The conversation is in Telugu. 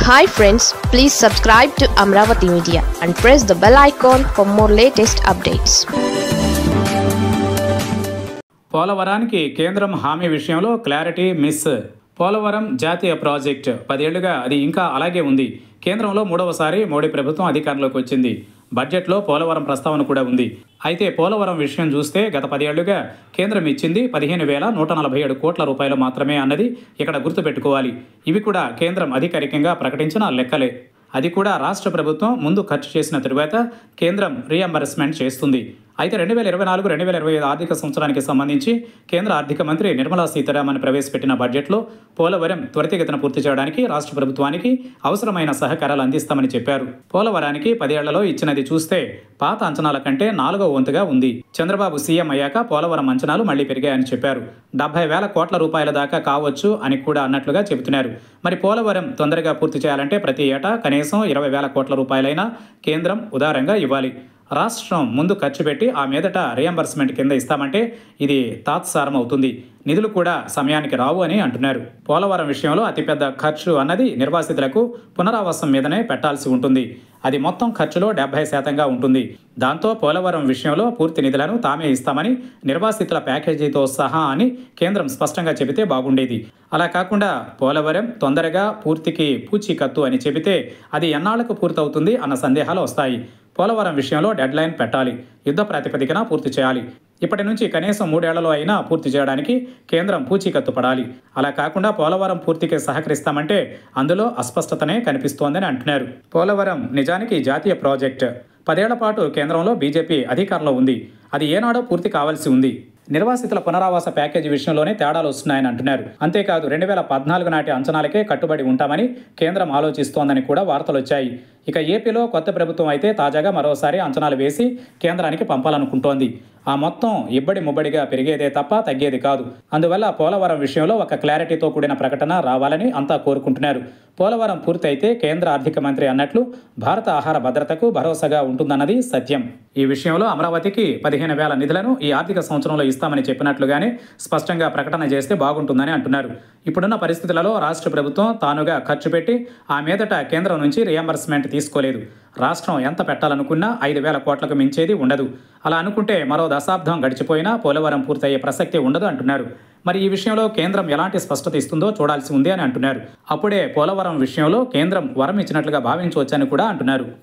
Hi friends, please subscribe to Amravati Media and press the bell icon for more latest updates. పోలవరానికి కేంద్రం హామీ విషయంలో క్లారిటీ మిస్. పోలవరం జాతీయ ప్రాజెక్ట్ 10 ఏళ్లుగా అది ఇంకా అలాగే ఉంది. కేంద్రంలో మూడవసారి మోడీ ప్రభుత్వం అధికారంలోకి వచ్చింది. బడ్జెట్లో పోలవరం ప్రస్తావన కూడా ఉంది. అయితే పోలవరం విషయం చూస్తే గత 10 ఏళ్లుగా కేంద్రం ఇచ్చింది 15,147 కోట్ల రూపాయలు మాత్రమే అన్నది ఇక్కడ గుర్తుపెట్టుకోవాలి. ఇవి కూడా కేంద్రం అధికారికంగా ప్రకటించిన లెక్కలే. అది కూడా రాష్ట్ర ప్రభుత్వం ముందు ఖర్చు చేసిన తరువాత కేంద్రం రీఎంబర్స్మెంట్ చేస్తుంది. అయితే 2024-2025 ఆర్థిక సంవత్సరానికి సంబంధించి కేంద్ర ఆర్థిక మంత్రి నిర్మలా సీతారామన్ ప్రవేశపెట్టిన బడ్జెట్లో పోలవరం త్వరితగతిన పూర్తి చేయడానికి రాష్ట్ర ప్రభుత్వానికి అవసరమైన సహకారాలు అందిస్తామని చెప్పారు. పోలవరానికి 10 ఏళ్లలో ఇచ్చినది చూస్తే పాత అంచనాల కంటే 4వ వంతుగా ఉంది. చంద్రబాబు సీఎం అయ్యాక పోలవరం అంచనాలు మళ్లీ పెరిగాయని చెప్పారు. 70,000 కోట్ల రూపాయల దాకా కావచ్చు అని కూడా అన్నట్లుగా చెబుతున్నారు. మరి పోలవరం తొందరగా పూర్తి చేయాలంటే ప్రతి ఏటా కనీసం 20,000 కోట్ల రూపాయలైనా కేంద్రం ఉదారంగా ఇవ్వాలి. రాష్ట్రం ముందు ఖర్చు పెట్టి ఆ మీదట రియంబర్స్మెంట్ కింద ఇస్తామంటే ఇది తాత్సారం అవుతుంది. నిధులు కూడా సమయానికి రావు అని అంటున్నారు. పోలవరం విషయంలో అతిపెద్ద ఖర్చు అన్నది నిర్వాసితులకు పునరావాసం మీదనే పెట్టాల్సి ఉంటుంది. అది మొత్తం ఖర్చులో 70% ఉంటుంది. దాంతో పోలవరం విషయంలో పూర్తి నిధులను తామే ఇస్తామని నిర్వాసితుల ప్యాకేజీతో సహా అని కేంద్రం స్పష్టంగా చెబితే బాగుండేది. అలా కాకుండా పోలవరం తొందరగా పూర్తికి పూచీకత్తు అని చెబితే అది ఎన్నాళ్లకు పూర్తవుతుంది అన్న సందేహాలు వస్తాయి. పోలవరం విషయంలో డెడ్ లైన్ పెట్టాలి. యుద్ధ ప్రాతిపదికన పూర్తి చేయాలి. ఇప్పటి నుంచి కనీసం 3 ఏళ్లలో అయినా పూర్తి చేయడానికి కేంద్రం పూచీకత్తు పడాలి. అలా కాకుండా పోలవరం పూర్తికి సహకరిస్తామంటే అందులో అస్పష్టతనే కనిపిస్తోందని అంటున్నారు. పోలవరం నిజానికి జాతీయ ప్రాజెక్ట్. 10 ఏళ్ల పాటు కేంద్రంలో బీజేపీ అధికారంలో ఉంది. అది ఏనాడో పూర్తి కావాల్సి ఉంది. నిర్వాసితుల పునరావాస ప్యాకేజీ విషయంలోనే తేడాలు వస్తున్నాయని అంటున్నారు. అంతేకాదు 2014 నాటి అంచనాలకే కట్టుబడి ఉంటామని కేంద్రం ఆలోచిస్తోందని కూడా వార్తలు వచ్చాయి. ఇక ఏపీలో కొత్త ప్రభుత్వం అయితే తాజాగా మరోసారి అంచనాలు వేసి కేంద్రానికి పంపాలనుకుంటోంది. ఆ మొత్తం ఇబ్బడి ముబ్బడిగా పెరిగేదే తప్ప తగ్గేది కాదు. అందువల్ల పోలవరం విషయంలో ఒక క్లారిటీతో కూడిన ప్రకటన రావాలని అంతా కోరుకుంటున్నారు. పోలవరం పూర్తి అయితే కేంద్ర ఆర్థిక మంత్రి అన్నట్లు భారత ఆహార భద్రతకు భరోసాగా ఉంటుందన్నది సత్యం. ఈ విషయంలో అమరావతికి 15,000 నిధులను ఈ ఆర్థిక సంవత్సరంలో ఇస్తామని చెప్పినట్లుగానే స్పష్టంగా ప్రకటన చేస్తే బాగుంటుందని అంటున్నారు. ఇప్పుడున్న పరిస్థితులలో రాష్ట్ర ప్రభుత్వం తానుగా ఖర్చు పెట్టి ఆ మీదట కేంద్రం నుంచి రియంబర్స్మెంట్ తీసుకోలేదు. రాష్ట్రం ఎంత పెట్టాలనుకున్నా 5,000 కోట్లకు మించేది ఉండదు. అలా అనుకుంటే మరో దశాబ్దం గడిచిపోయినా పోలవరం పూర్తయ్యే ప్రసక్తి ఉండదు అంటున్నారు. మరి ఈ విషయంలో కేంద్రం ఎలాంటి స్పష్టత ఇస్తుందో చూడాల్సి ఉంది అని అంటున్నారు. అప్పుడే పోలవరం విషయంలో కేంద్రం వరం ఇచ్చినట్లుగా భావించవచ్చని కూడా అంటున్నారు.